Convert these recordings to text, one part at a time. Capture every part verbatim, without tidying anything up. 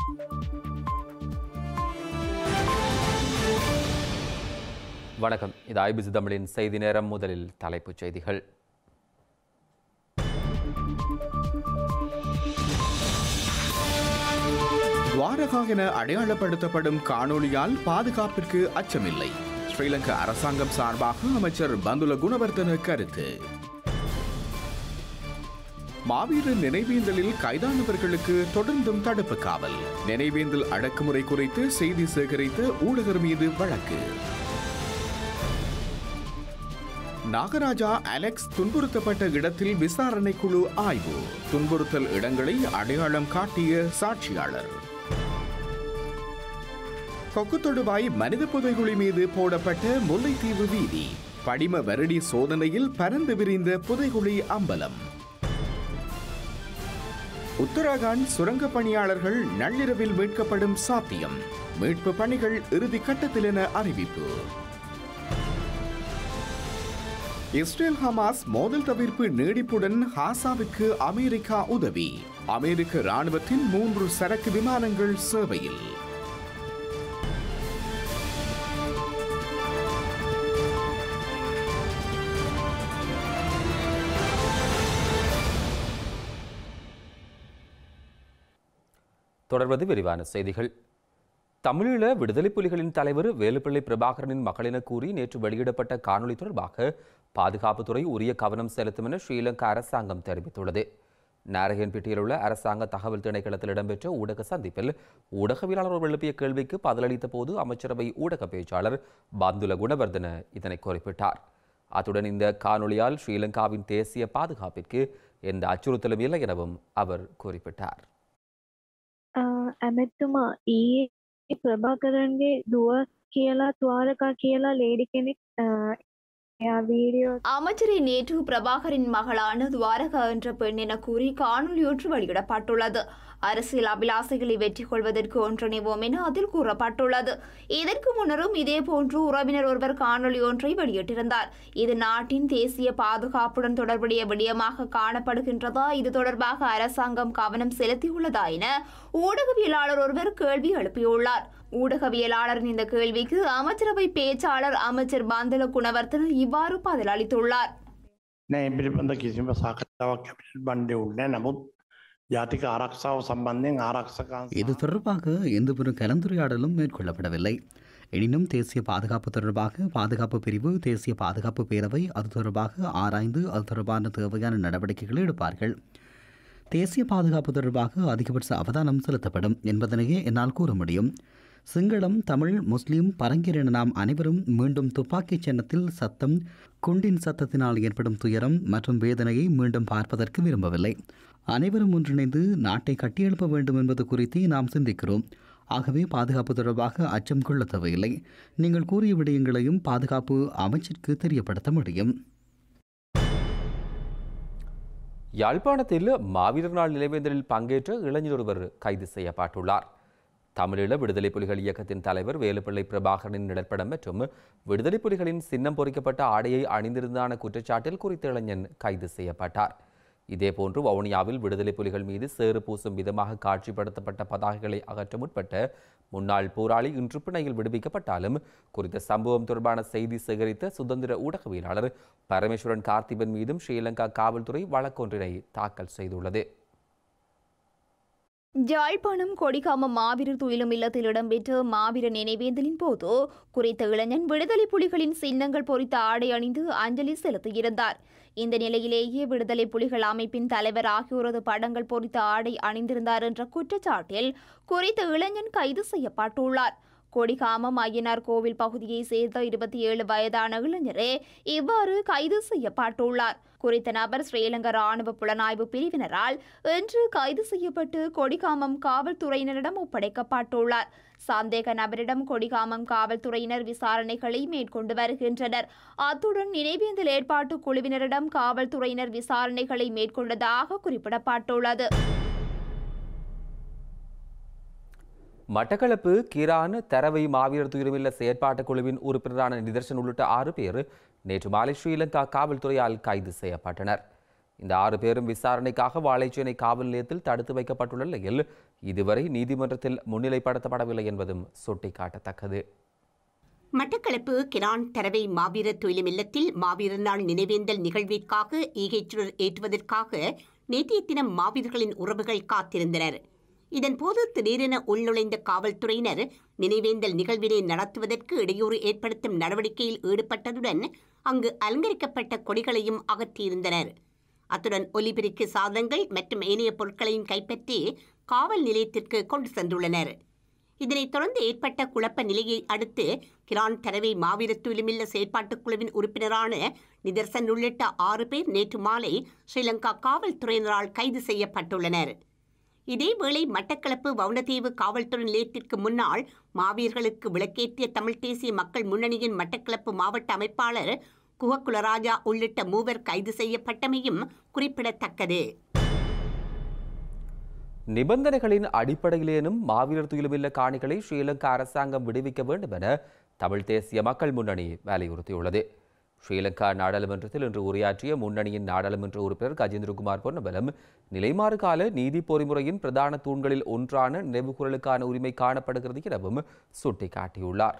வணக்கம், இது ஐபிசி தமிழின் செய்தி நேரம். முதலில் தலைப்புச் செய்திகள். துவாரகா என அடையாளப்படுத்தப்படும் காணொளியால் பாதுகாப்பிற்கு அச்சமில்லை. ஸ்ரீலங்கா அரசாங்கம் சார்பாக அமைச்சர் பந்துல குணவர்தன கருத்து. மாவீரர் நினைவேந்தலில் கைதானவர்களுக்கு தொடர்ந்தும் தடுப்பு காவல். நினைவேந்தல் அடக்குமுறை குறித்து செய்தி சேகரித்த ஊடகர் மீது வழக்கு. நாகராஜா அலெக்ஸ் துன்புறுத்தப்பட்ட இடத்தில் விசாரணை குழு ஆய்வு. துன்புறுத்தல் இடங்களை அடையாளம் காட்டிய சாட்சியாளர். கொக்குத்தொடுவாய் மனித புதைகுழி மீது போடப்பட்ட முல்லைத்தீவு வீதி. படிம வருடி சோதனையில் பரந்து விரிந்த புதைகுழி அம்பலம். உத்தராகண்ட் சுரங்க பணியாளர்கள் நள்ளிரவில் மீட்கப்படும் சாத்தியம். மீட்பு பணிகள் இறுதி கட்டத்தில் என அறிவிப்பு. இஸ்ரேல் ஹமாஸ் மோதல் தவிர்ப்பு நீடிப்புடன் ஹாசாவுக்கு அமெரிக்கா உதவி. அமெரிக்க ராணுவத்தின் மூன்று சரக்கு விமானங்கள் சேவையில். தொடர்வது விரிவான செய்திகள். தமிழீழ விடுதலை புலிகளின் தலைவர் வேலுப்பிள்ளை பிரபாகரனின் மகளென கூறி நேற்று வெளியிடப்பட்ட காணொலி தொடர்பாக பாதுகாப்புத்துறை உரிய கவனம் செலுத்தும் என ஸ்ரீலங்கா அரசாங்கம் தெரிவித்துள்ளது. நாரகன்பேட்டையில் உள்ள அரசாங்க தகவல் திணைக்களத்தில் இடம்பெற்ற ஊடக சந்திப்பில் ஊடகவியலாளர் எழுப்பிய கேள்விக்கு பதிலளித்த போது அமைச்சரவை ஊடக பேச்சாளர் பந்துல குணவர்தன இதனை குறிப்பிட்டார். அத்துடன் இந்த காணொலியால் ஸ்ரீலங்காவின் தேசிய பாதுகாப்பிற்கு எந்த அச்சுறுத்தலும் இல்லை எனவும் அவர் குறிப்பிட்டார். ඇමැතුමා ඊයේ ප්‍රභාකරන්ගේ දුව කියලා ද්වාරකා කියලා ලේඩි කෙනෙක් එයා වීඩියෝ அமைச்சரை நேற்று பிரபாகரின் மகளான துவாரகா என்ற பெண் என கூறி காணொலியொன்று வெளியிடப்பட்டுள்ளது. அரசியல் அபிலாசைகளை வெற்றி கொள்வதற்கு ஒன்றிணைவோம் என அதில் கூறப்பட்டுள்ளது. இதற்கு முன்னரும் இதேபோன்று உறவினர் ஒருவர் காணொலி ஒன்றை வெளியிட்டிருந்தார். இது நாட்டின் தேசிய பாதுகாப்புடன் தொடர்புடைய விடயமாக காணப்படுகின்றதா, இது தொடர்பாக அரசாங்கம் கவனம் செலுத்தியுள்ளதா என ஊடகவியலாளர் ஒருவர் கேள்வி எழுப்பியுள்ளார். ஊடகவியலாளரின் இந்த கேள்விக்கு அமைச்சரவை பேச்சாளர் அமைச்சர் பந்துல குணவர்தன இவ்வாறு பதிலளித்துள்ளார். இது தொடர்பாக எந்தவொரு கலந்துரையாடலும் மேற்கொள்ளப்படவில்லை. எனினும் தேசிய பாதுகாப்பு தொடர்பாக பாதுகாப்பு பிரிவு, தேசிய பாதுகாப்பு பேரவை அது தொடர்பாக ஆராய்ந்து அது தொடர்பான தேவையான நடவடிக்கைகளை எடுப்பார்கள். தேசிய பாதுகாப்பு தொடர்பாக அதிகபட்ச அவதானம் செலுத்தப்படும் என்பதனையே என்னால் கூற முடியும். சிங்களம், தமிழ், முஸ்லிம், பரங்கியர் என நாம் அனைவரும் மீண்டும் துப்பாக்கிச் சின்னத்தில் சத்தம், குண்டின் சத்தத்தினால் ஏற்படும் துயரம் மற்றும் வேதனையை மீண்டும் பார்ப்பதற்கு விரும்பவில்லை. அனைவரும் ஒன்றிணைந்து நாட்டை கட்டியெழுப்ப வேண்டும் என்பது குறித்து நாம் சிந்திக்கிறோம். ஆகவே பாதுகாப்பு தொடர்பாக அச்சம் கொள்ள தேவையில்லை. நீங்கள் கூறிய விடயங்களையும் பாதுகாப்பு அமைச்சிற்கு தெரியப்படுத்த முடியும். யாழ்ப்பாணத்தில் மாவீரர் நாள் நினைவேந்தலில் பங்கேற்ற இளைஞர் ஒருவர் கைது செய்யப்பட்டுள்ளார். தமிழீழ விடுதலை புலிகள் இயக்கத்தின் தலைவர் வேலுப்பிள்ளை பிரபாகரனின் நிழற்படம் மற்றும் விடுதலை புலிகளின் சின்னம் பொறிக்கப்பட்ட ஆடையை அணிந்திருந்தான குற்றச்சாட்டில் குறித்த இளைஞன் கைது செய்யப்பட்டார். இதேபோன்று வவுனியாவில் விடுதலை புலிகள் மீது சேறு பூசும் விதமாக காட்சிப்படுத்தப்பட்ட பதாகைகளை அகற்ற முற்பட்ட முன்னாள் போராளி இன்று பிணையில் விடுவிக்கப்பட்டாலும் குறித்த சம்பவம் தொடர்பான செய்தி சேகரித்த சுதந்திர ஊடகவியலாளர் பரமேஸ்வரன் கார்த்திபன் மீதும் ஸ்ரீலங்கா காவல்துறை வழக்கொன்றினை தாக்கல் செய்துள்ளது. யாழ்ப்பாணம் கொடிகாமம் மாவீரர் துயிலும் இல்லத்தில் இடம்பெற்ற மாவீரர் நினைவேந்தலின் போது குறித்த இளைஞன் விடுதலை புலிகளின் சின்னங்கள் பொறித்த ஆடை அணிந்து அஞ்சலி செலுத்தியிருந்தார். இந்த நிலையிலேயே விடுதலை புலிகள் அமைப்பின் தலைவர் ஆகியோரது படங்கள் பொறித்த ஆடை அணிந்திருந்தார் என்ற குற்றச்சாட்டில் குறித்த இளைஞன் கைது செய்யப்பட்டுள்ளார். கொடிகாமம் ஐயனார் கோவில் பகுதியை சேர்ந்த இருபத்தி ஏழு வயதான இளைஞரே இவ்வாறு கைது செய்யப்பட்டுள்ளார். குறித்த நபர் ஸ்ரீலங்கா ராணுவ புலனாய்வு பிரிவினரால் இன்று கைது செய்யப்பட்டு கொடிகாமம் காவல்துறையினரிடம் ஒப்படைக்கப்பட்டுள்ளார். சந்தேக நபரிடம் கொடிகாமம் காவல்துறையினர் விசாரணைகளை மேற்கொண்டு வருகின்றனர். அத்துடன் நினைவேந்தல் ஏற்பாட்டு குழுவினரிடம் காவல்துறையினர் விசாரணைகளை மேற்கொண்டதாக குறிப்பிடப்பட்டுள்ளது. மட்டக்களப்பு கிரான் தரவை மாவீரர் துயிலுமில்ல செயற்பாட்டுக் குழுவின் உறுப்பினரான நிதர்சன் உள்ளிட்ட ஆறு பேர் நேற்று மாலை ஸ்ரீலங்கா காவல்துறையால் கைது செய்யப்பட்டனர். இந்த ஆறு பேரும் விசாரணைக்காக வாழைச்சேனை காவல் நிலையத்தில் தடுத்து வைக்கப்பட்டுள்ள நிலையில் இதுவரை நீதிமன்றத்தில் முன்னிலைப்படுத்தப்படவில்லை என்பதும் சுட்டிக்காட்டத்தக்கது. மட்டக்களப்பு கிரான் தரவை மாவீரர் துயிலும் இல்லத்தில் மாவீரர் நாள் நினைவேந்தல் நிகழ்விற்காக ஈகைச்சுடர் ஏற்றுவதற்காக நேற்றைய தினம் மாவீரர்களின் உறவுகள் காத்திருந்தனர். இதன்போது திடீரென உள்நுழைந்த காவல்துறையினர் நினைவேந்தல் நிகழ்வினை நடத்துவதற்கு இடையூறு ஏற்படுத்தும் நடவடிக்கையில் ஈடுபட்டதுடன் அங்கு அலங்கரிக்கப்பட்ட கொடிகளையும் அகற்றியிருந்தனர். அத்துடன் ஒலிபெருக்கி சாதனங்கள் மற்றும் ஏனைய பொருட்களையும் கைப்பற்றி காவல் நிலையத்திற்கு கொண்டு சென்றுள்ளனர். இதனைத் தொடர்ந்து ஏற்பட்ட குழப்ப நிலையை அடுத்து கிரான் தரவை மாவீரர் துயிலுமில்ல செயற்பாட்டுக் குழுவின் உறுப்பினரான நிதர்சன் உள்ளிட்ட ஆறு பேர் நேற்று மாலை ஸ்ரீலங்கா காவல்துறையினரால் கைது செய்யப்பட்டுள்ளனர். இதேவேளை மட்டக்களப்பு வவுணதீவு காவல்துறை நிலையத்திற்கு முன்னால் மாவீரர்களுக்கு விளக்கேற்றிய தமிழ் தேசிய மக்கள் முன்னணியின் மட்டக்களப்பு மாவட்ட அமைப்பாளர் குஹகுலராஜா உள்ளிட்ட மூவர் கைது செய்யப்பட்டமையும் குறிப்பிடத்தக்கது. நிபந்தனைகளின் அடிப்படையிலேனும் மாவீரர் துயிலுமில்ல காணிகளை ஸ்ரீலங்கா அரசாங்கம் விடுவிக்க வேண்டும் என தமிழ் தேசிய மக்கள் முன்னணி வலியுறுத்தியுள்ளது. ஸ்ரீலங்கா நாடாளுமன்றத்தில் இன்று உரையாற்றிய முன்னணியின் நாடாளுமன்ற உறுப்பினர் கஜேந்திரகுமார் பொன்னம்பலம் நிலைமாறு கால நீதி பொறிமுறையின் பிரதான தூண்களில் ஒன்றான நினைவுகூரலுக்கான உரிமை காணப்படுகிறது எனவும் சுட்டிக்காட்டியுள்ளார்.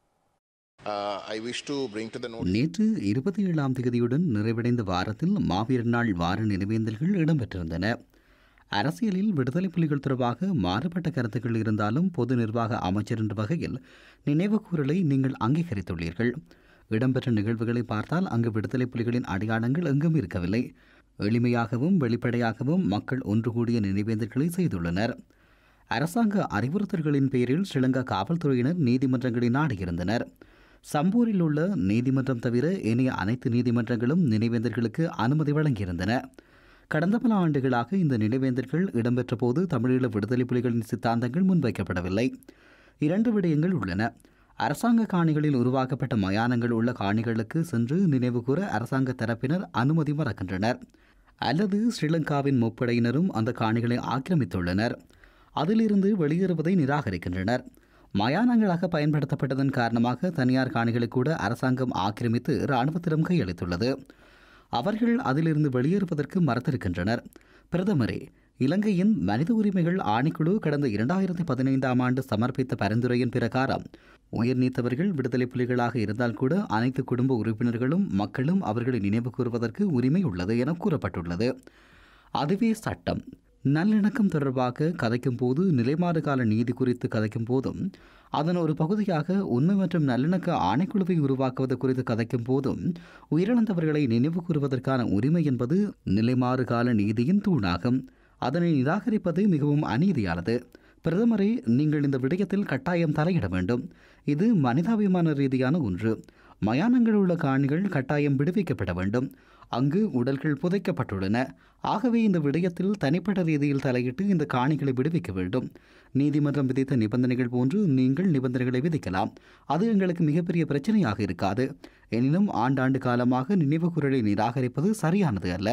நேற்று இருபத்தி ஏழாம் தேதியுடன் நிறைவடைந்த வாரத்தில் மாவீரர் நாள் வார நினைவேந்தல்கள் இடம்பெற்றிருந்தன. அரசியலில் விடுதலை புலிகள் தொடர்பாக மாறுபட்ட கருத்துக்கள் இருந்தாலும் பொது நிர்வாக அமைச்சர் என்ற வகையில் நினைவு கூறலை நீங்கள் அங்கீகரித்துள்ளீர்கள். இடம்பெற்ற நிகழ்வுகளை பார்த்தால் அங்கு விடுதலை புலிகளின் அடையாளங்கள் எங்கும் இருக்கவில்லை. எளிமையாகவும் வெளிப்படையாகவும் மக்கள் ஒன்று கூடிய நினைவேந்தல்களை செய்துள்ளனர். அரசாங்க அறிவுறுத்தல்களின் பேரில் ஸ்ரீலங்கா காவல்துறையினர் நீதிமன்றங்களை நாடியிருந்தனர். சம்பூரில் உள்ள நீதிமன்றம் தவிர ஏனைய அனைத்து நீதிமன்றங்களும் நினைவேந்தல்களுக்கு அனுமதி வழங்கியிருந்தன. கடந்த பல ஆண்டுகளாக இந்த நினைவேந்தல்கள் இடம்பெற்ற போது தமிழீழ விடுதலை புலிகளின் சித்தாந்தங்கள் முன்வைக்கப்படவில்லை. இரண்டு விடயங்கள் உள்ளன. அரசாங்க காணிகளில் உருவாக்கப்பட்ட மயானங்கள் உள்ள காணிகளுக்கு சென்று நினைவுகூர அரசாங்க தரப்பினர் அனுமதி மறுக்கின்றனர், அல்லது ஸ்ரீலங்காவின் முப்படையினரும் அந்த காணிகளை ஆக்கிரமித்துள்ளனர். அதிலிருந்து வெளியேறுவதை நிராகரிக்கின்றனர். மயானங்களாக பயன்படுத்தப்பட்டதன் காரணமாக தனியார் காணிகளை கூட அரசாங்கம் ஆக்கிரமித்து இராணுவத்திடம் கையளித்துள்ளது. அவர்கள் அதிலிருந்து வெளியேறுவதற்கு மறுத்திருக்கின்றனர். பிரதமரே, இலங்கையின் மனித உரிமைகள் ஆணைக்குழு கடந்த இரண்டாயிரத்தி பதினைந்தாம் ஆண்டு சமர்ப்பித்த பரிந்துரையின் பிரகாரம் உயிர் நீத்தவர்கள் விடுதலை புலிகளாக இருந்தால் கூட அனைத்து குடும்ப உறுப்பினர்களும் மக்களும் அவர்களை நினைவு கூறுவதற்கு உரிமை உள்ளது என கூறப்பட்டுள்ளது. அதுவே சட்டம். நல்லிணக்கம் தொடர்பாக கதைக்கும் போது நிலைமாறு கால நீதி குறித்து கதைக்கும் போதும் அதன் ஒரு பகுதியாக உண்மை மற்றும் நல்லிணக்க ஆணைக்குழுவை உருவாக்குவது குறித்து கதைக்கும் போதும் உயிரிழந்தவர்களை நினைவு கூறுவதற்கான உரிமை என்பது நிலைமாறு கால நீதியின் தூணாகும். அதனை நிராகரிப்பது மிகவும் அநீதியானது. பிரதமரே, நீங்கள் இந்த விடயத்தில் கட்டாயம் தலையிட வேண்டும். இது மனிதாபிமான ரீதியான ஒன்று. மயானங்கள் உள்ள காணிகள் கட்டாயம் விடுவிக்கப்பட வேண்டும். அங்கு உடல்கள் புதைக்கப்பட்டுள்ளன. ஆகவே இந்த விடயத்தில் தனிப்பட்ட ரீதியில் தலையிட்டு இந்த காணிகளை விடுவிக்க வேண்டும். நீதிமன்றம் விதித்த நிபந்தனைகள் போன்று நீங்கள் நிபந்தனைகளை விதிக்கலாம். அது எங்களுக்கு மிகப்பெரிய பிரச்சனையாக இருக்காது. எனினும் ஆண்டாண்டு காலமாக நினைவு கூறலை நிராகரிப்பது சரியானது அல்ல.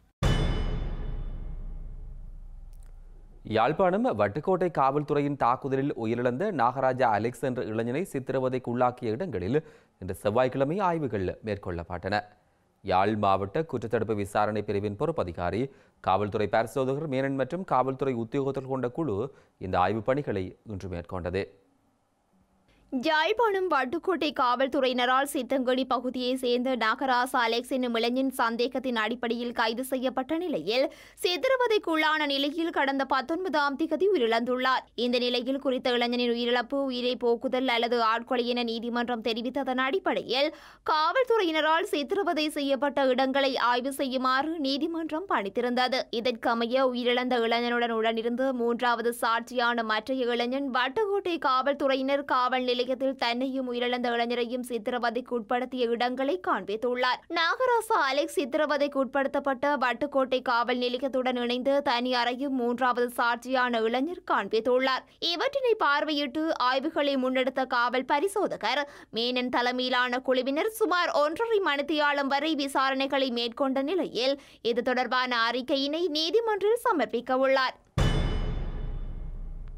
யாழ்ப்பாணம் வட்டுக்கோட்டை காவல்துறையின் தாக்குதலில் உயிரிழந்த நாகராஜா அலெக்ஸ் என்ற இளைஞனை சித்திரவதைக்கு உள்ளாக்கிய இடங்களில் இன்று செவ்வாய்க்கிழமை ஆய்வுகள் மேற்கொள்ளப்பட்டன. யாழ் மாவட்ட குற்றத்தடுப்பு விசாரணை பிரிவின் பொறுப்பதிகாரி, காவல்துறை பரிசோதகர் மேனன் மற்றும் காவல்துறை உத்தியோகத்தர்கள் கொண்ட குழு இந்த ஆய்வுப் பணிகளை இன்று மேற்கொண்டது. யாழ்ப்பாணம் வட்டுக்கோட்டை காவல்துறையினரால் சித்தங்கடி பகுதியைச் சேர்ந்த நாகராஜ் அலெக்ஸ் என்னும் இளைஞன் சந்தேகத்தின் அடிப்படையில் கைது செய்யப்பட்ட நிலையில் சித்திரவதைக்குள்ளான நிலையில் கடந்த பத்தொன்பதாம் திகதி உயிரிழந்துள்ளார். இந்த நிலையில் குறித்த இளைஞனின் உயிரிழப்பு உயிரை போக்குதல் அல்லது ஆட்கொலை என நீதிமன்றம் தெரிவித்ததன் அடிப்படையில் காவல்துறையினரால் சித்திரவதை செய்யப்பட்ட இடங்களை ஆய்வு செய்யுமாறு நீதிமன்றம் பணித்திருந்தது. இதற்கமைய உயிரிழந்த இளைஞனுடன் உடனிருந்து மூன்றாவது சாட்சியான மற்றைய இளைஞன் வட்டுக்கோட்டை காவல்துறையினர் காவல் நிலையத்தில் தன்னையும் உயிரிழந்த இளைஞரையும் சித்திரவதைக்கு உட்படுத்திய இடங்களை காண்பித்துள்ளார். நாகராசா அலெக்ஸ் சித்திரவதைக்கு உட்படுத்தப்பட்ட வட்டுக்கோட்டை காவல் நிலையத்துடன் இணைந்து தனி அறையும் மூன்றாவது சாட்சியான இளைஞர் காண்பித்துள்ளார். இவற்றினை பார்வையிட்டு ஆய்வுகளை முன்னெடுத்த காவல் பரிசோதகர் மேனன் தலைமையிலான குழுவினர் சுமார் ஒன்றரை மணித்தியாலம் வரை விசாரணைகளை மேற்கொண்ட நிலையில் இது தொடர்பான அறிக்கையினை நீதிமன்றில் சமர்ப்பிக்க உள்ளார்.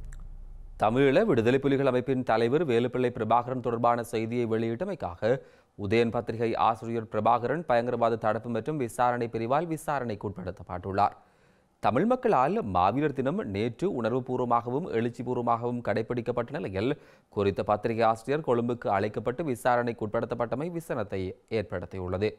தமிழீழ விடுதலை புலிகள் அமைப்பின் தலைவர் வேலுப்பிள்ளை பிரபாகரன் தொடர்பான செய்தியை வெளியிட்டமைக்காக உதயன் பத்திரிகை ஆசிரியர் பிரபாகரன் பயங்கரவாத தடுப்பு மற்றும் விசாரணை பிரிவால் விசாரணைக்கு உட்படுத்தப்பட்டுள்ளார். தமிழ் மக்களால் மாவீரர் தினம் நேற்று உணர்வுபூர்வமாகவும் எழுச்சிபூர்வமாகவும் கடைபிடிக்கப்பட்ட நிலையில் குறித்த பத்திரிகை ஆசிரியர் கொழும்புக்கு அழைக்கப்பட்டு விசாரணைக்கு உட்படுத்தப்பட்டமை விசனத்தை ஏற்படுத்தியுள்ளது.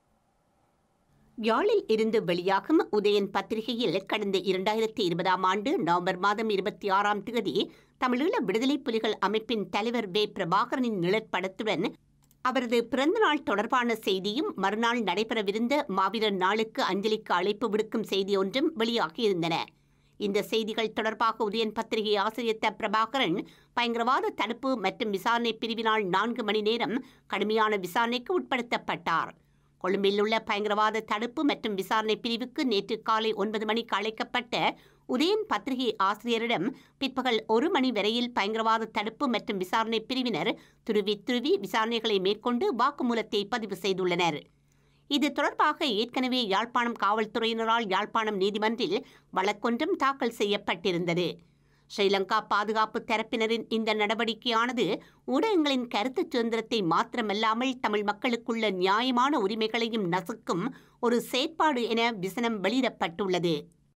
யாழில் இருந்து வெளியாகும் உதயன் பத்திரிகையில் கடந்த இரண்டாயிரத்தி இருபதாம் ஆண்டு நவம்பர் மாதம் இருபத்தி ஆறாம் தேதி தமிழீழ விடுதலை புலிகள் அமைப்பின் தலைவர் வே பிரபாகரனின் நிழற்படத்துடன் அவரது பிறந்தநாள் தொடர்பான செய்தியும் மறுநாள் நடைபெறவிருந்த மாவீரர் நாளுக்கு அஞ்சலிக்கு அழைப்பு விடுக்கும் செய்தி ஒன்றும் வெளியாகியிருந்தன. இந்த செய்திகள் தொடர்பாக உதயன் பத்திரிகை ஆசிரியர் த பிரபாகரன் பயங்கரவாத தடுப்பு மற்றும் விசாரணை பிரிவினால் நான்கு மணி நேரம் கடுமையான விசாரணைக்கு உட்படுத்தப்பட்டார். கொழும்பில் உள்ள பயங்கரவாத தடுப்பு மற்றும் விசாரணை பிரிவுக்கு நேற்று காலை ஒன்பது மணிக்கு அழைக்கப்பட்ட உதயன் பத்திரிகை ஆசிரியரிடம் பிற்பகல் ஒரு மணி வரையில் பயங்கரவாத தடுப்பு மற்றும் விசாரணை பிரிவினர் துருவி துருவி விசாரணைகளை மேற்கொண்டு வாக்குமூலத்தை பதிவு செய்துள்ளனர். இது தொடர்பாக ஏற்கனவே யாழ்ப்பாணம் காவல்துறையினரால் யாழ்ப்பாணம் நீதிமன்றில் வழக்கொன்றும் தாக்கல் செய்யப்பட்டிருந்தது. ஸ்ரீலங்கா பாதுகாப்பு தரப்பினரின் இந்த நடவடிக்கையானது ஊடகங்களின் கருத்து சுதந்திரத்தை மாத்திரமல்லாமல் தமிழ் மக்களுக்குள்ள நியாயமான உரிமைகளையும் நசுக்கும் ஒரு செயற்பாடு என விசனம் வெளியிடப்பட்டுள்ளது.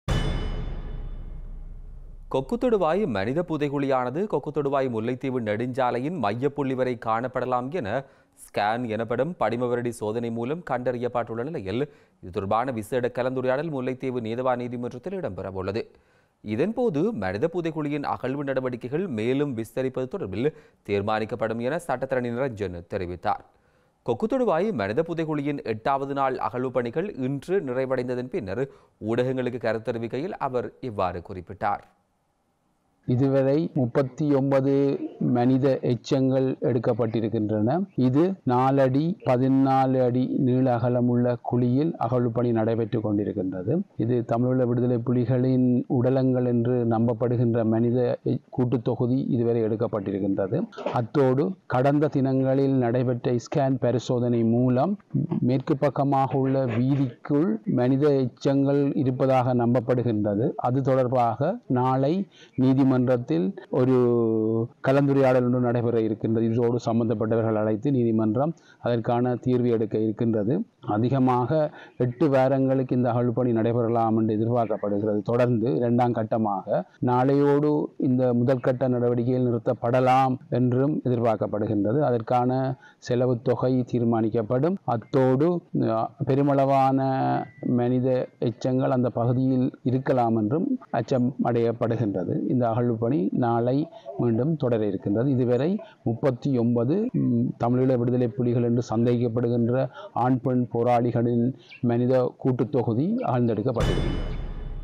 கொக்குத்தொடுவாய் மனித புதைகுழியானது கொக்குத்தொடுவாய் முல்லைத்தீவு நெடுஞ்சாலையின் மையப்புள்ளி வரை காணப்படலாம் என ஸ்கேன் எனப்படும் படிமவரடி சோதனை மூலம் கண்டறியப்பட்டுள்ள நிலையில் இது தொடர்பான விசேட கலந்துரையாடல் முல்லைத்தீவு நீதவான் நீதிமன்றத்தில் இடம்பெறவுள்ளது. இதன்போது மனித புதைகுழியின் அகழ்வு நடவடிக்கைகள் மேலும் விஸ்தரிப்பது தொடர்பில் தீர்மானிக்கப்படும் என சட்டத்தரணி நிரஞ்சன் தெரிவித்தார். கொக்குத்தொடுவாய் மனித புதைகுழியின் எட்டாவது நாள் அகழ்வு பணிகள் இன்று நிறைவடைந்ததன் பின்னர் ஊடகங்களுக்கு கருத்து தெரிவிக்கையில் அவர் இவ்வாறு குறிப்பிட்டார். இதுவரை முப்பத்தி ஒன்பது மனித எச்சங்கள் எடுக்கப்பட்டிருக்கின்றன. இது நாலடி பதினாலு அடி நீள அகலமுள்ள குழியில் அகழ்வு பணி நடைபெற்று கொண்டிருக்கின்றது. இது தமிழீழ விடுதலை புலிகளின் உடலங்கள் என்று நம்பப்படுகின்ற மனித கூட்டுத்தொகுதி இதுவரை எடுக்கப்பட்டிருக்கின்றது. அத்தோடு கடந்த தினங்களில் நடைபெற்ற ஸ்கேன் பரிசோதனை மூலம் மேற்கு பக்கமாக உள்ள வீதிக்குள் மனித எச்சங்கள் இருப்பதாக நம்பப்படுகின்றது. அது தொடர்பாக நாளை நீதிமன்ற மன்றத்தில் ஒரு கலந்துரையாடல் ஒன்று நடைபெற இருக்கின்றது. இதோடு சம்பந்தப்பட்டவர்கள் அழைத்து நீதிமன்றம் அதற்கான தீர்வு எடுக்க இருக்கின்றது. அதிகமாக எட்டு வாரங்களுக்கு இந்த அகழ்வு பணி நடைபெறலாம் என்று எதிர்பார்க்கப்படுகிறது. தொடர்ந்து இரண்டாம் கட்டமாக நாளையோடு இந்த முதல் கட்ட நடவடிக்கையில் நிறுத்தப்படலாம் என்றும் எதிர்பார்க்கப்படுகின்றது. அதற்கான செலவு தொகை தீர்மானிக்கப்படும். அத்தோடு பெருமளவான மனித எச்சங்கள் அந்த பகுதியில் இருக்கலாம் என்றும் அச்சம் அடையப்படுகின்றது. இந்த அகழ்வு பணி நாளை மீண்டும் தொடர இருக்கின்றது. இதுவரை முப்பத்தி ஒன்பது தமிழீழ விடுதலை புலிகள் என்று சந்தேகிக்கப்படுகின்ற ஆண் பெண் போராளிகளின் மனித கூட்டுத்தொகுதி அகழ்ந்தெடுக்கப்பட்டிருக்கின்றது.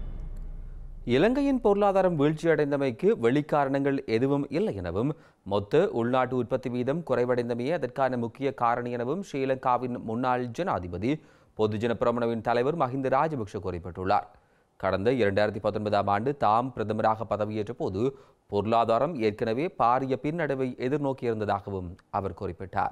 இலங்கையின் பொருளாதாரம் வீழ்ச்சியடைந்தமைக்கு வெளிக்காரணங்கள் எதுவும் இல்லை எனவும் மொத்த உள்நாட்டு உற்பத்தி வீதம் குறைவடைந்தமையே அதற்கான முக்கிய காரணி எனவும் ஸ்ரீலங்காவின் முன்னாள் ஜனாதிபதி பொதுஜன பிரமுனவின் தலைவர் மஹிந்த ராஜபக்ஷ குறிப்பிட்டுள்ளார். கடந்த இரண்டாயிரத்தி பத்தொன்பதாம் ஆண்டு தாம் பிரதமராக பதவியேற்ற போது பொருளாதாரம் ஏற்கனவே பாரிய பின்னடைவை எதிர்நோக்கியிருந்ததாகவும் அவர் குறிப்பிட்டார்.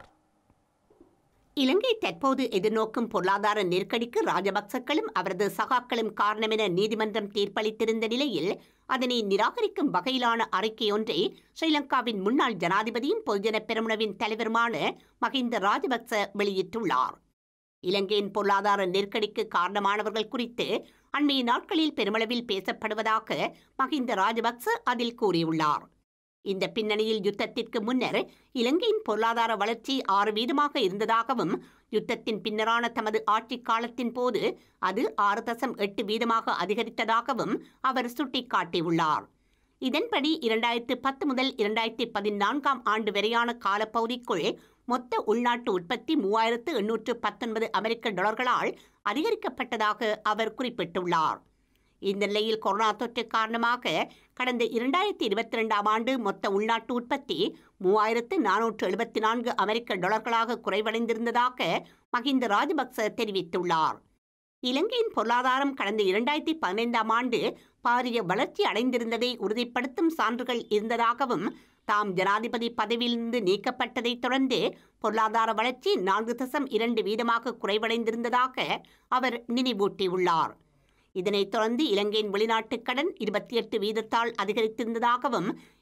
இலங்கை தற்போது எதிர்நோக்கும் பொருளாதார நெருக்கடிக்கு ராஜபக்சக்களும் அவரது சகாக்களும் காரணம் என நீதிமன்றம் தீர்ப்பளித்திருந்த நிலையில் அதனை நிராகரிக்கும் வகையிலான அறிக்கை ஒன்றை ஸ்ரீலங்காவின் முன்னாள் ஜனாதிபதியும் பொதுஜன பெரமுனவின் தலைவருமான மஹிந்த ராஜபக்ச வெளியிட்டுள்ளார். இலங்கையின் பொருளாதார நெருக்கடிக்கு காரணமானவர்கள் குறித்து அண்மைய நாட்களில் பெருமளவில் பேசப்படுவதாக மஹிந்த ராஜபக்ச அதில் கூறியுள்ளார். இந்த பின்னணியில் யுத்தத்திற்கு முன்னர் இலங்கையின் பொருளாதார வளர்ச்சி ஆறு வீதமாக இருந்ததாகவும் யுத்தத்தின் பின்னரான தமது ஆட்சி காலத்தின் போது அது ஆறு தசம் எட்டு வீதமாக அதிகரித்ததாகவும் அவர் சுட்டிக்காட்டியுள்ளார். இதன்படி இரண்டாயிரத்து பத்து முதல் இரண்டாயிரத்தி பதினான்காம் ஆண்டு வரையான காலப்பகுதிக்குள் மொத்த உள்நாட்டு உற்பத்தி மூவாயிரத்து எண்ணூற்று பத்தொன்பது அமெரிக்க டாலர்களால் அதிகரிக்கப்பட்டதாக அவர் குறிப்பிட்டுள்ளார். இந்த நிலையில் கொரோனா தொற்று காரணமாக கடந்த இரண்டாயிரத்தி இருபத்தி ரெண்டாம் ஆண்டு மொத்த உள்நாட்டு உற்பத்தி மூவாயிரத்து நானூற்று எழுபத்தி நான்கு அமெரிக்க டாலர்களாக குறைவடைந்திருந்ததாக மஹிந்த ராஜபக்ச தெரிவித்துள்ளார். இலங்கையின் பொருளாதாரம் கடந்த இரண்டாயிரத்தி பதினைந்தாம் ஆண்டு பாரிய வளர்ச்சி அடைந்திருந்ததை உறுதிப்படுத்தும் சான்றுகள் இருந்ததாகவும் தாம் ஜனாதிபதி பதவியிலிருந்து நீக்கப்பட்டதை தொடர்ந்து பொருளாதார வளர்ச்சி நான்கு தசம் இரண்டு வீதமாக குறைவடைந்திருந்ததாக அவர் நினைவூட்டியுள்ளார். இதனைத் தொடர்ந்து இலங்கையின் வெளிநாட்டுக் கடன் இருபத்தி எட்டு வீதத்தால் அதிகரித்திருந்ததாகவும்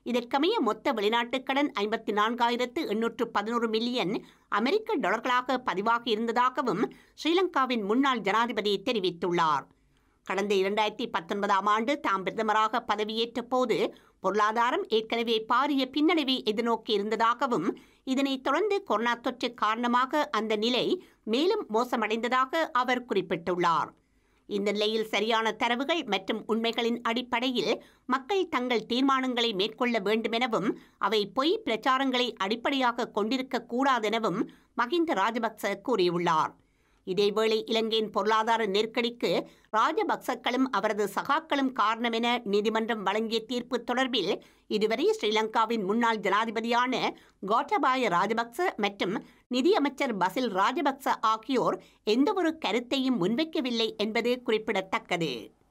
இதற்கமைய மொத்த வெளிநாட்டு கடன் ஐம்பத்தி நான்காயிரத்து எண்ணூற்று பதினோரு மில்லியன் அமெரிக்க டாலர்களாக பதிவாகி இருந்ததாகவும் ஸ்ரீலங்காவின் முன்னாள் ஜனாதிபதி தெரிவித்துள்ளார். கடந்த இரண்டாயிரத்தி பத்தொன்பதாம் ஆண்டு தாம் பிரதமராக பதவியேற்ற போது பொருளாதாரம் ஏற்கனவே பாரிய பின்னடைவை எதிர்நோக்கி இருந்ததாகவும் இதனைத் தொடர்ந்து கொரோனா தொற்று காரணமாக அந்த நிலை மேலும் மோசமடைந்ததாக அவர் குறிப்பிட்டுள்ளார். இந்த நிலையில் சரியான தரவுகள் மற்றும் உண்மைகளின் அடிப்படையில் மக்கள் தங்கள் தீர்மானங்களை மேற்கொள்ள வேண்டுமெனவும் அவை பொய் பிரச்சாரங்களை அடிப்படையாக கொண்டிருக்க கூடாதெனவும் மஹிந்த ராஜபக்ச கூறியுள்ளார். இதேவேளை இலங்கையின் பொருளாதார நெருக்கடிக்கு ராஜபக்சக்களும் அவரது சகாக்களும் காரணம் என நீதிமன்றம் வழங்கிய தீர்ப்பு தொடர்பில் இதுவரை ஸ்ரீலங்காவின் முன்னாள் ஜனாதிபதியான கோட்டாபாய ராஜபக்ச மற்றும் நிதியமைச்சர் பசில் ராஜபக்ச ஆகியோர் எந்தவொரு கருத்தையும் முன்வைக்கவில்லை என்பது குறிப்பிடத்தக்கது.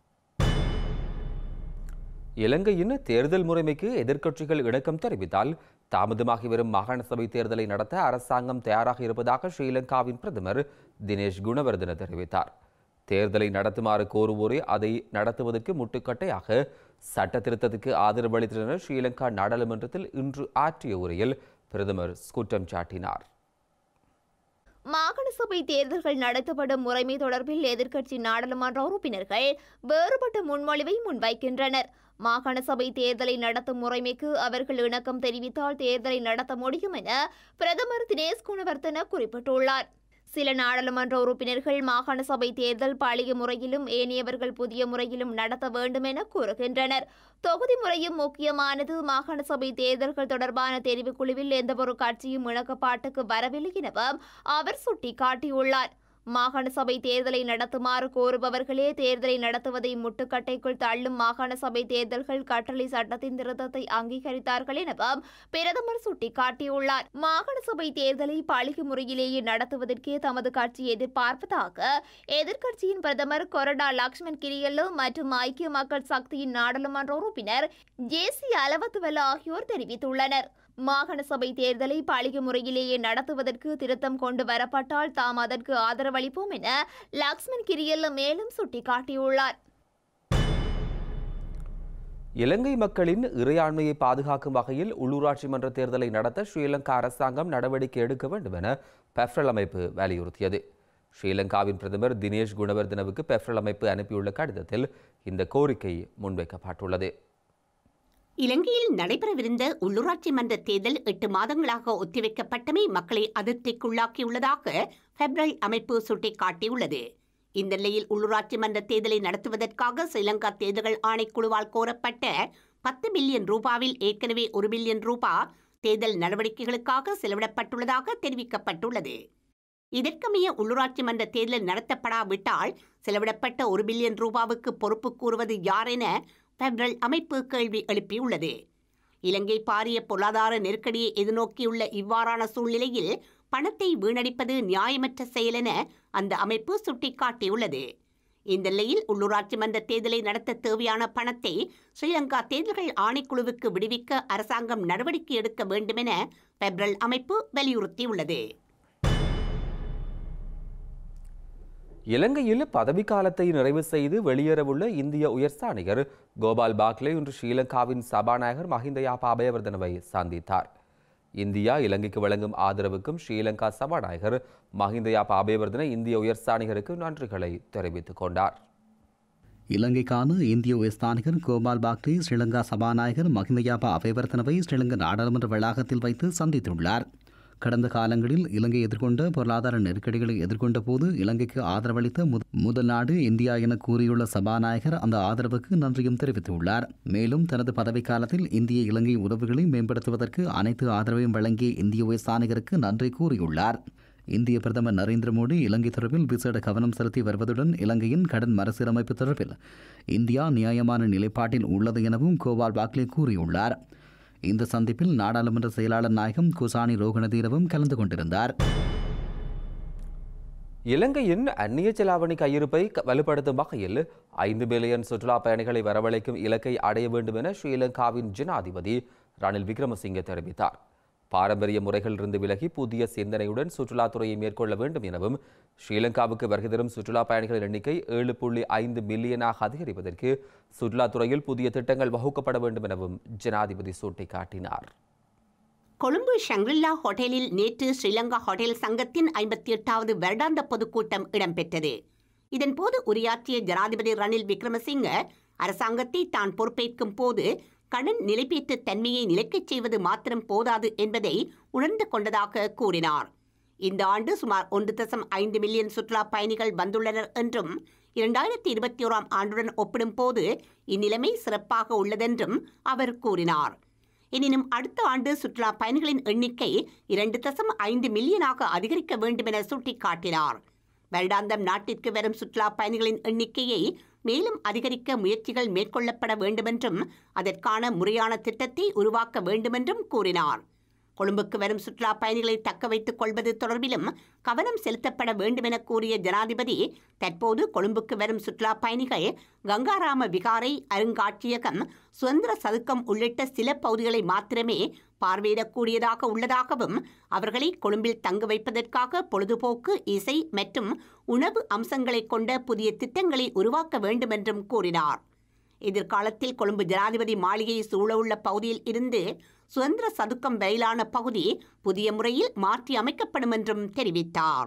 இலங்கையின் தேர்தல் முறைமைக்கு எதிர்க்கட்சிகள் இணக்கம் தெரிவித்தால் தாமதமாகி வரும் மாகாண சபை தேர்தலை நடத்த அரசாங்கம் தயாராக இருப்பதாக ஸ்ரீலங்காவின் பிரதமர் தினேஷ் குணவர்தன தெரிவித்தார். தேர்தலை நடத்துமாறு கோருவோரே அதை நடத்துவதற்கு முட்டுக்கட்டையாக சட்ட திருத்தத்துக்கு ஆதரவு அளித்தனர் ஸ்ரீலங்கா நாடாளுமன்றத்தில் இன்று ஆற்றிய உரையில் பிரதமர் குற்றம் சாட்டினார். மாகாண சபை தேர்தல்கள் நடத்தப்படும் முறைமை தொடர்பில் எதிர்க்கட்சி நாடாளுமன்ற உறுப்பினர்கள் வேறுபட்ட முன்மொழிவை முன்வைக்கின்றனர். மாகாண சபை தேர்தலை நடத்தும் முறைமைக்கு அவர்கள் இணக்கம் தெரிவித்தால் தேர்தலை நடத்த முடியும் என பிரதமர் தினேஷ் குணவர்தன குறிப்பிட்டுள்ளார். சில நாடாளுமன்ற உறுப்பினர்கள் மாகாண சபை தேர்தல் பழைய முறையிலும் ஏனையவர்கள் புதிய முறையிலும் நடத்த வேண்டும் என கூறுகின்றனர். தொகுதி முறையும் முக்கியமானது. மாகாண சபை தேர்தல்கள் தொடர்பான தெரிவுக்குழுவில் எந்தவொரு கட்சியும் இணக்கப்பாட்டுக்கு வரவில்லை எனவும் அவர் சுட்டிக்காட்டியுள்ளார். மாகாண சபை தேர்தலை நடத்துமாறு கோருபவர்களே தேர்தலை நடத்துவதை முட்டுக்கட்டைக்குள் தள்ளும் மாகாண சபை தேர்தல்கள் கட்டளை சட்டத்தின் திருத்தத்தை அங்கீகரித்தார்கள் எனவும் பிரதமர் சுட்டிக்காட்டியுள்ளார். மாகாண சபை தேர்தலை பழைய முறையிலேயே நடத்துவதற்கே தமது கட்சி எதிர்பார்ப்பதாக எதிர்க்கட்சியின் பிரதமர் கொரடா லக்ஷ்மன் கிரியல்லு மற்றும் ஐக்கிய மக்கள் சக்தியின் நாடாளுமன்ற உறுப்பினர் ஜே சி அலவத்துவல ஆகியோர் தெரிவித்துள்ளனர். மாகாண சபை தேர்தலை பழைய முறையிலேயே நடத்துவதற்கு திருத்தம் கொண்டு வரப்பட்டால் தாம் அதற்கு ஆதரவளிப்போம் என லக்ஷ்மன் கிரியல்ல மேலும் சுட்டிக்காட்டியுள்ளார். இலங்கை மக்களின் இறையாண்மையை பாதுகாக்கும் வகையில் உள்ளூராட்சி மன்ற தேர்தலை நடத்த ஸ்ரீலங்கா அரசாங்கம் நடவடிக்கை எடுக்க வேண்டும் என பெஃப்ரல் அமைப்பு வலியுறுத்தியது. ஸ்ரீலங்காவின் பிரதமர் தினேஷ் குணவர்தனவுக்கு பெஃப்ரல் அமைப்பு அனுப்பியுள்ள கடிதத்தில் இந்த கோரிக்கை முன்வைக்கப்பட்டுள்ளது. இலங்கையில் நடைபெறவிருந்த உள்ளூராட்சி மன்ற தேர்தல் எட்டு மாதங்களாக ஒத்திவைக்கப்பட்டமை மக்களை அதிருப்திக்குள்ளாக்கியுள்ளதாக பெஃப்ரல் அமைப்பு சுட்டிக்காட்டியுள்ளது. இந்த நிலையில் உள்ளூராட்சி மன்ற தேர்தலை நடத்துவதற்காக ஸ்ரீலங்கா தேர்தல்கள் ஆணைக்குழுவால் கோரப்பட்ட பத்து பில்லியன் ரூபாவில் ஏற்கனவே ஒரு பில்லியன் ரூபாய் தேர்தல் நடவடிக்கைகளுக்காக செலவிடப்பட்டுள்ளதாக தெரிவிக்கப்பட்டுள்ளது. இதற்கமைய உள்ளூராட்சி மன்ற தேர்தல் நடத்தப்படாவிட்டால் செலவிடப்பட்ட ஒரு பில்லியன் ரூபாவுக்கு பொறுப்பு கூறுவது யார் என பெஃப்ரல் அமைப்பு கேள்வி எழுப்பியுள்ளது. இலங்கை பாரிய பொருளாதார நெருக்கடியை எதிர்நோக்கியுள்ள இவ்வாறான சூழ்நிலையில் பணத்தை வீணடிப்பது நியாயமற்ற செயல் என அந்த அமைப்பு சுட்டிக்காட்டியுள்ளது. இந்த நிலையில் உள்ளூராட்சி மன்ற தேர்தலை நடத்த தேவையான பணத்தை ஸ்ரீலங்கா தேர்தல்கள் ஆணைக்குழுவுக்கு விடுவிக்க அரசாங்கம் நடவடிக்கை எடுக்க வேண்டும் என பெஃப்ரல் அமைப்பு வலியுறுத்தியுள்ளது. இலங்கையில் பதவிக்காலத்தை நிறைவு செய்து வெளியேறவுள்ள இந்திய உயர்ஸ்தானிகர் கோபால் பாக்லே இன்று ஸ்ரீலங்காவின் சபாநாயகர் மஹிந்த அபேவர்தனவை சந்தித்தார். இந்தியா இலங்கைக்கு வழங்கும் ஆதரவுக்கும் ஸ்ரீலங்கா சபாநாயகர் மஹிந்த அபேவர்தன இந்திய உயர்ஸ்தானிகருக்கு நன்றிகளை தெரிவித்துக் கொண்டார். இலங்கைக்கான இந்திய உயர்ஸ்தானிகர் கோபால் பாக்லே ஸ்ரீலங்கா சபாநாயகர் மஹிந்த அபேவர்தனவை ஸ்ரீலங்கா நாடாளுமன்ற வளாகத்தில் வைத்து சந்தித்துள்ளார். கடந்த காலங்களில் இலங்கை எதிர்கொண்ட பொருளாதார நெருக்கடிகளை எதிர்கொண்ட போது இலங்கைக்கு ஆதரவளித்த முதல் நாடு இந்தியா என கூறியுள்ள சபாநாயகர் அந்த ஆதரவுக்கு நன்றியும் தெரிவித்துள்ளார். மேலும் தனது பதவிக்காலத்தில் இந்திய இலங்கை உறவுகளை மேம்படுத்துவதற்கு அனைத்து ஆதரவையும் வழங்கிய இந்திய உயர்ஸ்தானிகருக்கு நன்றி கூறியுள்ளார். இந்திய பிரதமர் நரேந்திர மோடி இலங்கை தொடர்பில் விசேட கவனம் செலுத்தி வருவதுடன் இலங்கையின் கடன் மறுசீரமைப்பு தொடர்பில் இந்தியா நியாயமான நிலைப்பாட்டில் உள்ளது எனவும் கோபால் பாக்லே கூறியுள்ளார். இந்த சந்திப்பில் நாடாளுமன்ற செயலாளர் நாயகம் குசானி ரோகணதீரவும் கலந்து கொண்டிருந்தார். இலங்கையின் அந்நிய செலாவணி கையிருப்பை வலுப்படுத்தும் வகையில் ஐந்து மில்லியன் சுற்றுலா பயணிகளை வரவழைக்கும் இலக்கை அடைய வேண்டும் என ஸ்ரீலங்காவின் ஜனாதிபதி ரணில் விக்ரமசிங்கே தெரிவித்தார். பாரம்பரிய முறைகளிலிருந்து விலகி புதிய சிந்தனையுடன் சுற்றுலாத்துறையை மேற்கொள்ள வேண்டும் எனவும் ஸ்ரீலங்காவுக்கு வருகை தரும் சுற்றுலா பயணிகளின் எண்ணிக்கை ஏழு புள்ளி ஐந்து மில்லியனாக அதிகரிப்பதற்கு சுற்றுலாத்துறையில் புதிய திட்டங்கள் வகுக்கப்பட வேண்டும் எனவும் ஜனாதிபதி சுட்டிக்காட்டினார். கொழும்பு ஷங்கிரில்லா ஹோட்டலில் நேற்று ஸ்ரீலங்கா ஹோட்டல் சங்கத்தின் ஐம்பத்தி எட்டாவது வருடாந்த பொதுக்கூட்டம் இடம்பெற்றது. இதன்போது உரையாற்றிய ஜனாதிபதி ரணில் விக்ரமசிங்க அரசாங்கத்தை தான் பொறுப்பேற்கும் போது கடன் நிலைப்பேற்ற தன்மையை நிலைக்கச் செய்வது மாத்திரம் போதாது என்பதை உணர்ந்து கொண்டதாக கூறினார். இந்த ஆண்டு சுமார் ஒன்று தசம் ஐந்து மில்லியன் சுற்றுலா பயணிகள் வந்துள்ளனர் என்றும் இரண்டாயிரத்தி இருபத்தி ஓராம் ஆண்டுடன் ஒப்பிடும் போது இந்நிலைமை சிறப்பாக உள்ளதென்றும் அவர் கூறினார். எனினும் அடுத்த ஆண்டு சுற்றுலா பயணிகளின் எண்ணிக்கை இரண்டு தசம் ஐந்து மில்லியனாக அதிகரிக்க வேண்டும் என சுட்டிக்காட்டினார். வருடாந்தம் நாட்டிற்கு வரும் சுற்றுலா பயணிகளின் எண்ணிக்கையை மேலும் அதிகரிக்க முயற்சிகள் மேற்கொள்ளப்பட வேண்டுமென்றும் அதற்கான முறையான திட்டத்தை உருவாக்க வேண்டுமென்றும் கூறினார். கொழும்புக்கு வரும் சுற்றுலா பயணிகளை தக்க வைத்துக் கொள்வது தொடர்பிலும் கவனம் செலுத்தப்பட வேண்டும் என கூறிய ஜனாதிபதி தற்போது கொழும்புக்கு வரும் சுற்றுலா பயணிகள் கங்காராம விகாரை, அருங்காட்சியகம், சுதந்திர சதுக்கம் உள்ளிட்ட சில பகுதிகளை மாத்திரமே பார்வையிடக்கூடியதாக உள்ளதாகவும் அவர்களை கொழும்பில் தங்க வைப்பதற்காக பொழுதுபோக்கு, இசை மற்றும் உணவு அம்சங்களை கொண்ட புதிய திட்டங்களை உருவாக்க வேண்டும் என்றும் கூறினார். எதிர்காலத்தில் கொழும்பு ஜனாதிபதி மாளிகை சூழவுள்ள பகுதியில் இருந்து சுதந்திர சதுக்கம் வரையிலான பகுதி புதிய முறையில் மாற்றி அமைக்கப்படும் என்றும் தெரிவித்தார்.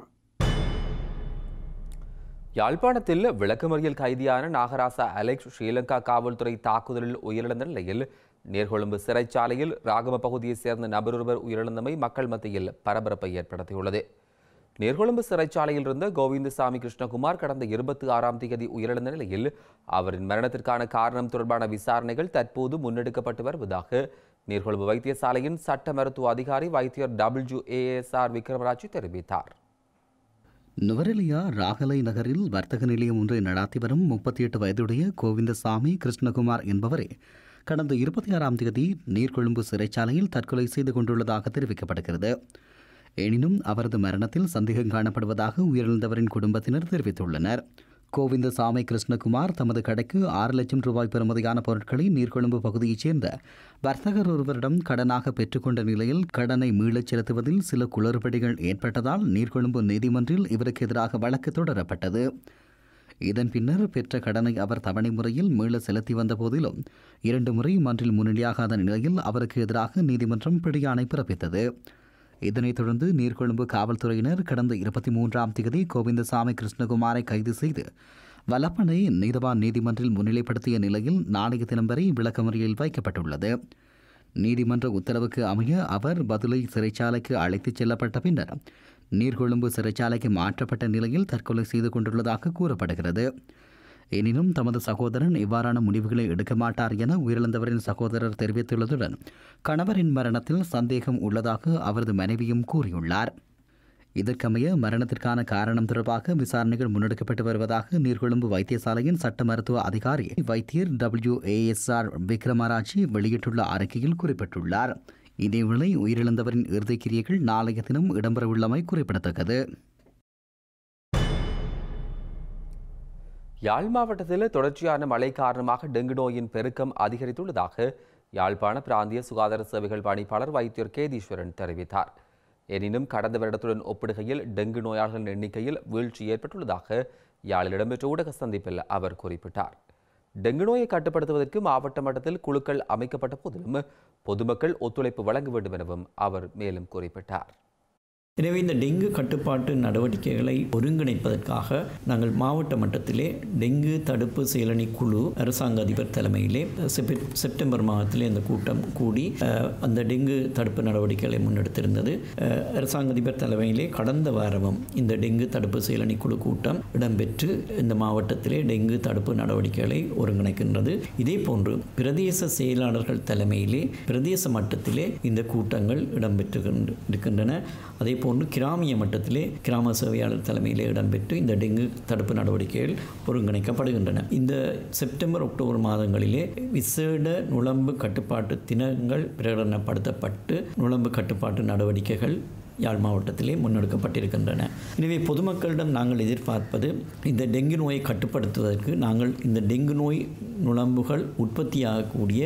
யாழ்ப்பாணத்தில் விளக்கமறியல் கைதியான நாகராசா அலெக்ஸ் ஸ்ரீலங்கா காவல்துறை தாக்குதலில் உயிரிழந்த நிலையில் நீர்கொழும்பு சிறைச்சாலையில் ராகம பகுதியைச் சேர்ந்த நபரொருவர் உயிரிழந்தமை மக்கள் மத்தியில் பரபரப்பை ஏற்படுத்தியுள்ளது. நீர்கொழும்பு சிறைச்சாலையில் இருந்த கோவிந்தசாமி கிருஷ்ணகுமார் கடந்த இருபத்தி ஆறாம் தேதி உயிரிழந்த நிலையில் அவரின் மரணத்திற்கான காரணம் தொடர்பான விசாரணைகள் தற்போது முன்னெடுக்கப்பட்டு வருவதாக நீர்கொழும்பு வைத்தியசாலையின் சட்ட மருத்துவ அதிகாரி வைத்தியர் W A S R Vikramaraj தெரிவித்தார். நுவரெலியா ராகலை நகரில் வர்த்தக நிலையம் ஒன்றை நடாத்தி வரும் முப்பத்தி எட்டு வயதுடைய கோவிந்தசாமி கிருஷ்ணகுமார் என்பவரே கடந்த இருபத்தி ஆறாம் தேதி நீர்கொழும்பு சிறைச்சாலையில் தற்கொலை செய்து கொண்டுள்ளதாக தெரிவிக்கப்படுகிறது. எனினும் அவரது மரணத்தில் சந்தேகம் காணப்படுவதாக உயிரிழந்தவரின் குடும்பத்தினர் தெரிவித்துள்ளனர். கோவிந்தசாமி கிருஷ்ணகுமார் தமது கடைக்கு ஆறு லட்சம் ரூபாய் பெறுமதியான பொருட்களை நீர்கொழும்பு பகுதியைச் சேர்ந்த வர்த்தகர் ஒருவரிடம் கடனாக பெற்றுக்கொண்ட நிலையில் கடனை மீளச் செலுத்துவதில் சில குளறுபடிகள் ஏற்பட்டதால் நீர்கொழும்பு நீதிமன்றில் இவருக்கு எதிராக வழக்கு தொடரப்பட்டது. இதன் பின்னர் பெற்ற கடனை அவர் தவணை முறையில் மீள செலுத்தி வந்த போதிலும் இரண்டு முறை மன்றில் முன்னிலையாகாத நிலையில் அவருக்கு எதிராக நீதிமன்றம் பிடியாணை பிறப்பித்தது. இதனைத் தொடர்ந்து நீர்கொழும்பு காவல்துறையினர் கடந்த இருபத்தி மூன்றாம் தேதி கோவிந்தசாமி கிருஷ்ணகுமாரை கைது செய்து வலப்பனை நீதவான் நீதிமன்றில் முன்னிலைப்படுத்திய நிலையில் நாளைய தினம் வரை விளக்கமறியலில் வைக்கப்பட்டுள்ளது. நீதிமன்ற உத்தரவுக்கு அமைய அவர் பதுளை சிறைச்சாலைக்கு அழைத்துச் செல்லப்பட்ட பின்னர் நீர்கொழும்பு சிறைச்சாலைக்கு மாற்றப்பட்ட நிலையில் தற்கொலை செய்து கொண்டுள்ளதாக கூறப்படுகிறது. எனினும் தமது சகோதரன் இவ்வாறான முடிவுகளை எடுக்க மாட்டார் என உயிரிழந்தவரின் சகோதரர் தெரிவித்துள்ளதுடன் கணவரின் மரணத்தில் சந்தேகம் உள்ளதாக அவரது மனைவியும் கூறியுள்ளார். இதற்கமைய மரணத்திற்கான காரணம் தொடர்பாக விசாரணைகள் முன்னெடுக்கப்பட்டு வருவதாக நீர்கொழும்பு வைத்தியசாலையின் சட்ட மருத்துவ அதிகாரி வைத்தியர் W A S R Vikramaraj வெளியிட்டுள்ள அறிக்கையில் குறிப்பிட்டுள்ளார். இதேவேளை உயிரிழந்தவரின் இறுதிக்கிரியைகள் நாளைய தினம் இடம்பெறவுள்ளமை குறிப்பிடத்தக்கது. யாழ் மாவட்டத்தில் தொடர்ச்சியான மழை காரணமாக டெங்கு நோயின் பெருக்கம் அதிகரித்துள்ளதாக யாழ்ப்பாண பிராந்திய சுகாதார சேவைகள் பணிப்பாளர் வைத்தியர் கேதீஸ்வரன் தெரிவித்தார். எனினும் கடந்த வருடத்துடன் ஒப்பிடுகையில் டெங்கு நோயாளர்களின் எண்ணிக்கையில் வீழ்ச்சி ஏற்பட்டுள்ளதாக யாழில் இடம்பெற்ற ஊடக சந்திப்பில் அவர் குறிப்பிட்டார். டெங்கு நோயை கட்டுப்படுத்துவதற்கு மாவட்ட மட்டத்தில் குழுக்கள் அமைக்கப்பட்ட போதிலும் பொதுமக்கள் ஒத்துழைப்பு வழங்க வேண்டும் எனவும் அவர் மேலும் குறிப்பிட்டார். எனவே இந்த டெங்கு கட்டுப்பாட்டு நடவடிக்கைகளை ஒருங்கிணைப்பதற்காக நாங்கள் மாவட்ட மட்டத்திலே டெங்கு தடுப்பு செயலணி குழு அரசாங்க அதிபர் தலைமையிலே செப்டம்பர் மாதத்திலே அந்த கூட்டம் கூடி அந்த டெங்கு தடுப்பு நடவடிக்கைகளை முன்னெடுத்திருந்தது. அரசாங்க அதிபர் தலைமையிலே கடந்த வாரமும் இந்த டெங்கு தடுப்பு செயலணி குழு கூட்டம் இடம்பெற்று இந்த மாவட்டத்திலே டெங்கு தடுப்பு நடவடிக்கைகளை ஒருங்கிணைக்கின்றது. இதே போன்று பிரதேச செயலாளர்கள் தலைமையிலே பிரதேச மட்டத்திலே இந்த கூட்டங்கள் இடம்பெற்று இருக்கின்றன. அதே போன்று கிராமிய மட்டத்திலே கிராம சேவையாளர் தலைமையிலே இடம்பெற்று இந்த டெங்கு தடுப்பு நடவடிக்கைகள் ஒருங்கிணைக்கப்படுகின்றன. இந்த செப்டம்பர் அக்டோபர் மாதங்களிலே விசேட நுளம்பு கட்டுப்பாட்டு தினங்கள் பிரகடனப்படுத்தப்பட்டு நுளம்பு கட்டுப்பாட்டு நடவடிக்கைகள் யாழ் மாவட்டத்திலே முன்னெடுக்கப்பட்டிருக்கின்றன. எனவே பொதுமக்களிடம் நாங்கள் எதிர்பார்ப்பது இந்த டெங்கு நோயை கட்டுப்படுத்துவதற்கு நாங்கள் இந்த டெங்கு நோய் நுளம்புகள் உற்பத்தியாகக்கூடிய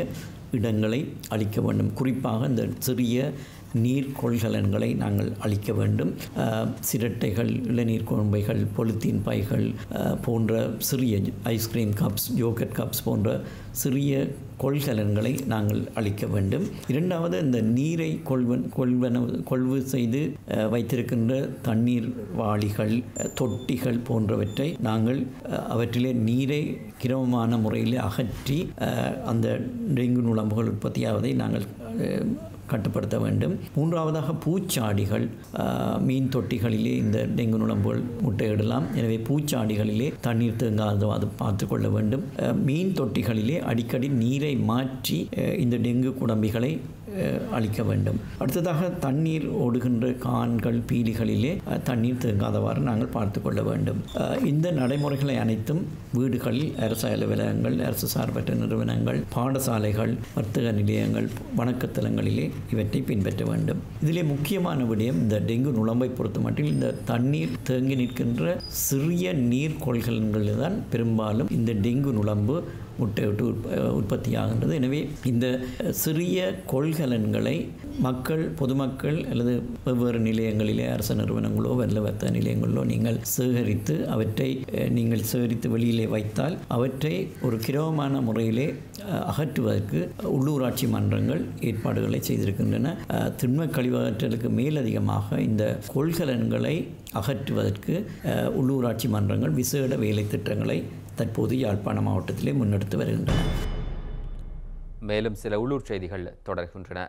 இடங்களை அளிக்க வேண்டும். குறிப்பாக இந்த சிறிய நீர் கொள்கலன்களை நாங்கள் அளிக்க வேண்டும். சிரட்டைகள், இளநீர் குழம்பைகள், பொலித்தீன் பைகள் போன்ற சிறிய ஐஸ்கிரீம் கப்ஸ், யோகட் கப்ஸ் போன்ற சிறிய கொள்கலன்களை நாங்கள் அளிக்க வேண்டும். இரண்டாவது, இந்த நீரை கொள்வன் கொள்வன கொள்வு செய்து வைத்திருக்கின்ற தண்ணீர் வாளிகள், தொட்டிகள் போன்றவற்றை நாங்கள் அவற்றிலே நீரை கிரமமான முறையில் அகற்றி அந்த டெங்கு நுளம்புகள் உற்பத்தியாவதை நாங்கள் கட்டுப்படுத்த வேண்டும். மூன்றாவதாக, பூச்சாடிகள், மீன் தொட்டிகளிலே இந்த டெங்கு நுளம்புகள் முட்டையிடலாம். எனவே பூச்சாடிகளிலே தண்ணீர் தேங்காது பார்த்து கொள்ள வேண்டும். மீன் தொட்டிகளிலே அடிக்கடி நீரை மாற்றி இந்த டெங்கு குடம்பிகளை அளிக்க வேண்டும். அடுத்ததாக, தண்ணீர் ஓடுகின்ற கான்கள், பீலிகளிலே தண்ணீர் தேங்காதவாறு நாங்கள் பார்த்து கொள்ள வேண்டும். இந்த நடைமுறைகளை அனைத்தும் வீடுகளில், அரசு அலுவலகங்கள், அரசு சார்பற்ற நிறுவனங்கள், பாடசாலைகள், வர்த்தக நிலையங்கள், வணக்கத்தலங்களிலே இவற்றை பின்பற்ற வேண்டும். இதிலே முக்கியமான விடயம், இந்த டெங்கு நுளம்பை பொறுத்த மட்டில் இந்த தண்ணீர் தேங்கி நிற்கின்ற சிறிய நீர் கொள்கலன்களில் தான் பெரும்பாலும் இந்த டெங்கு நுளம்பு முட்டையிட்டு உற்பத்தியாகின்றது. எனவே இந்த சிறிய கொள்கலன்களை மக்கள், பொதுமக்கள் அல்லது வெவ்வேறு நிலையங்களிலே, அரசு நிறுவனங்களோ அல்லது வர்த்தக நிலையங்களோ நீங்கள் சேகரித்து அவற்றை நீங்கள் சேகரித்து வெளியிலே வைத்தால் அவற்றை ஒரு கிரமமான முறையிலே அகற்றுவதற்கு உள்ளூராட்சி மன்றங்கள் ஏற்பாடுகளை செய்திருக்கின்றன. திண்ம கழிவகற்றலுக்கு மேலதிகமாக இந்த கொள்கலன்களை அகற்றுவதற்கு உள்ளூராட்சி மன்றங்கள் விசேட வேலை திட்டங்களை தற்போது யாழ்ப்பாண மாவட்டத்திலே முன்னெடுத்து வருகின்றன. மேலும் சில உள்ளூர் செய்திகள் தொடர்கின்றன.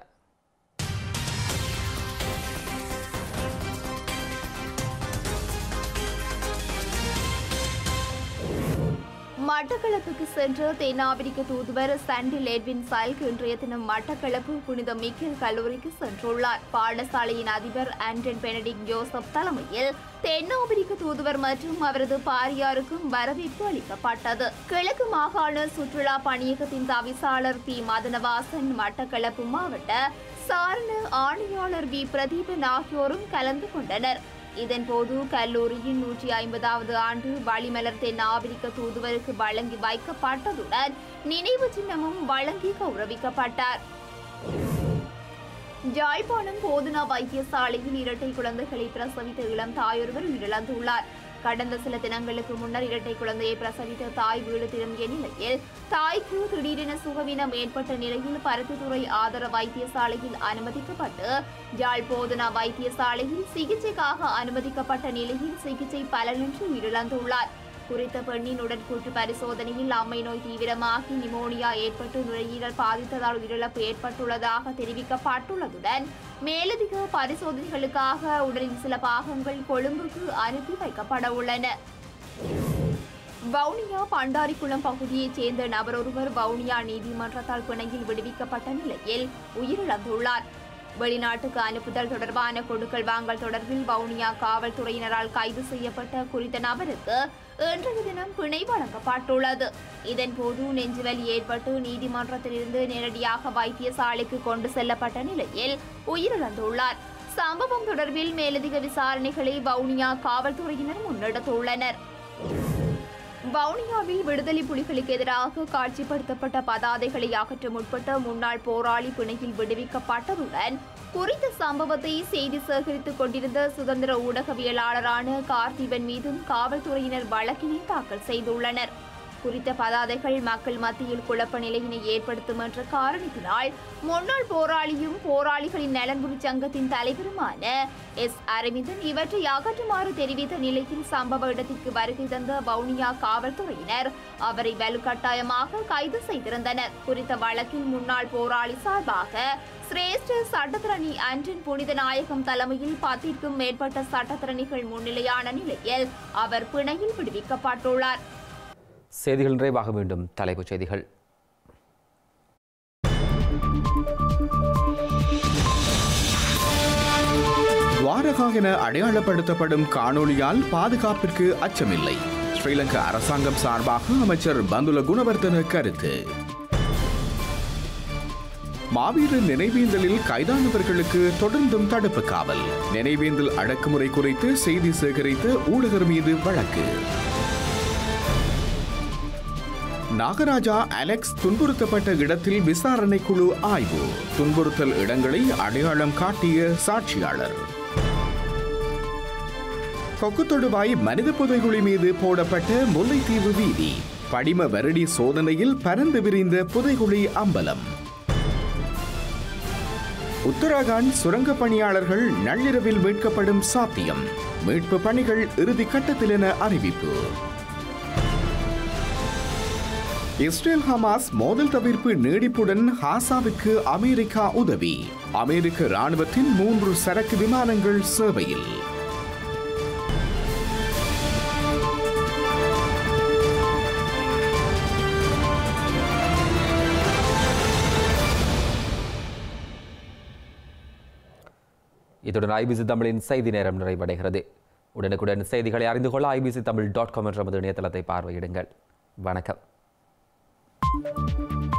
மட்டக்களப்புக்கு சென்ற தென்னாப்பிரிக்க தூதுவர் சாண்டில் எட்வின் சால்க் இன்றைய தினம் மட்டக்களப்பு புனித மிக்கேல் கல்லூரிக்கு சென்றுள்ளார். பாடசாலையின் அதிபர் ஆண்டன் பெனடிக் ஜோசப் தலைமையில் தென்னாப்பிரிக்க தூதுவர் மற்றும் அவரது பாரியாருக்கும் வரவேற்பு அளிக்கப்பட்டது. கிழக்கு மாகாண சுற்றுலா பணியகத்தின் தவிசாளர் பி மதனவாசன், மட்டக்களப்பு மாவட்ட சாரண ஆணையாளர் வி பிரதீபன் ஆகியோரும் கலந்து கொண்டனர். இதன்போது கல்லூரியின் நூற்றி ஐம்பதாவது ஆண்டு வளிமலர் தென்னாப்பிரிக்க தூதுவருக்கு வழங்கி வைக்கப்பட்டதுடன் நினைவு சின்னமும் வழங்கி கௌரவிக்கப்பட்டார். யாழ்ப்பாணம் போதனா வைத்தியசாலையில் இரட்டை குழந்தைகளை பிரசவித்த இளம் தாயொருவர் உயிரிழந்துள்ளார். கடந்த சில தினங்களுக்கு முன்னர் இரட்டை குழந்தையை பிரசவித்த தாய் வீடு திரும்பிய நிலையில் தாய்க்கு திடீரென சுகவீனம் ஏற்பட்ட நிலையில் பருத்தித்துறை ஆதார வைத்தியசாலையில் அனுமதிக்கப்பட்டு யாழ் போதனா வைத்தியசாலையில் சிகிச்சைக்காக அனுமதிக்கப்பட்ட நிலையில் சிகிச்சை பலனின்றி உயிரிழந்துள்ளார். குறித்த பெண்ணின் உடற்கூற்று பரிசோதனையில் அம்மை நோய் தீவிரமாகி நிமோனியா ஏற்பட்டு நுரையீரல் பாதித்ததால் உயிரிழப்பு ஏற்பட்டுள்ளதாக தெரிவிக்கப்பட்டுள்ளதுடன் மேலதிக பரிசோதனைகளுக்காக உடலின் சில பாகங்கள் கொழும்புக்கு அனுப்பி வைக்கப்பட உள்ளன. வவுனியா பண்டாரிக்குளம் பகுதியைச் சேர்ந்த நபரொருவர் வவுனியா நீதிமன்றத்தால் பிணையில் விடுவிக்கப்பட்ட நிலையில் உயிரிழந்துள்ளார். வெளிநாட்டுக்கு அனுப்புதல் தொடர்பான கொடுக்கல் வாங்கல் தொடர்பில் வவுனியா காவல்துறையினரால் கைது செய்யப்பட்ட குறித்த நபருக்கு இன்றைய தினம் பிணை வழங்கப்பட்டுள்ளது. இதன்போது நெஞ்சுவலி ஏற்பட்டு நீதிமன்றத்திலிருந்து நேரடியாக வைத்தியசாலைக்கு கொண்டு செல்லப்பட்ட நிலையில் உயிரிழந்துள்ளார். சம்பவம் தொடர்பில் மேலதிக விசாரணைகளை வவுனியா காவல்துறையினர் முன்னெடுத்துள்ளனர். வவுனியாவில் விடுதலை புலிகளுக்கு எதிராக காட்சிப்படுத்தப்பட்ட பதாதைகளை அகற்ற முற்பட்ட முன்னாள் போராளி பிணையில் விடுவிக்கப்பட்டதுடன் குறித்த சம்பவத்தை செய்தி சேகரித்துக் கொண்டிருந்த சுதந்திர ஊடகவியலாளரான கார்த்திவன் மீதும் காவல்துறையினர் வழக்கினை தாக்கல் செய்துள்ளனர். குறித்த பதாதைகள் மக்கள் மத்தியில் குழப்ப நிலையினை ஏற்படுத்தும் என்ற காரணத்தினால் முன்னாள் போராளியும் போராளிகளின் நலன்புரி சங்கத்தின் தலைவருமான எஸ் அரவிந்தன் இவற்றை அகற்றுமாறு தெரிவித்த நிலையில் சம்பவ இடத்திற்கு வருகை தந்த வவுனியா காவல்துறையினர் அவரை வலுக்கட்டாயமாக கைது செய்திருந்தனர். குறித்த வழக்கில் முன்னாள் போராளி சார்பாக சிரேஷ்ட சட்டத்திரணி ஆண்டன் புனிதநாயகம் தலைமையில் பத்திற்கும் மேற்பட்ட சட்டத்திரணிகள் முன்னிலையான நிலையில் அவர் பிணையில் விடுவிக்கப்பட்டுள்ளார். செய்திகள் நிறைவாக மீண்டும் தலைப்புச் செய்திகள். துவாரகா என அடையாளப்படுத்தப்படும் காணொளியால் பாதுகாப்பிற்கு அச்சமில்லை. ஸ்ரீலங்கா அரசாங்கம் சார்பாக அமைச்சர் பந்துல குணவர்தன கருத்து. மாவீரர் நினைவேந்தலில் கைதானவர்களுக்கு தொடர்ந்தும் தடுப்பு காவல். நினைவேந்தல் அடக்குமுறை குறித்து செய்தி சேகரித்த ஊடகர் மீது வழக்கு. நாகராஜா அலெக்ஸ் துன்புறுத்தப்பட்ட இடத்தில் விசாரணை குழு ஆய்வு. துன்புறுத்தல் இடங்களை அடையாளம் காட்டிய சாட்சியாளர். கொக்குத்தொடுவாய் மனித புதைகுழி மீது போடப்பட்ட முல்லைத்தீவு வீதி. படிம வருடி சோதனையில் பரந்து விரிந்த புதைகுழி அம்பலம். உத்தராகண்ட் சுரங்க பணியாளர்கள் நள்ளிரவில் மீட்கப்படும் சாத்தியம். மீட்பு பணிகள் இறுதி கட்டத்தில் என அறிவிப்பு. இஸ்ரேல் ஹமாஸ் மோதல் தவிர்ப்பு நீடிப்புடன் ஹாசாவுக்கு அமெரிக்கா உதவி. அமெரிக்க ராணுவத்தின் மூன்று சரக்கு விமானங்கள் சேவையில். இத்துடன் ஐபிசி தமிழின் செய்தி நேரம் நிறைவடைகிறது. உடனுக்குடன் செய்திகளை அறிந்து கொள்ள ஐபிசி தமிழ் டாட் காம் என்ற நமது இணையதளத்தை பார்வையிடுங்கள். வணக்கம்.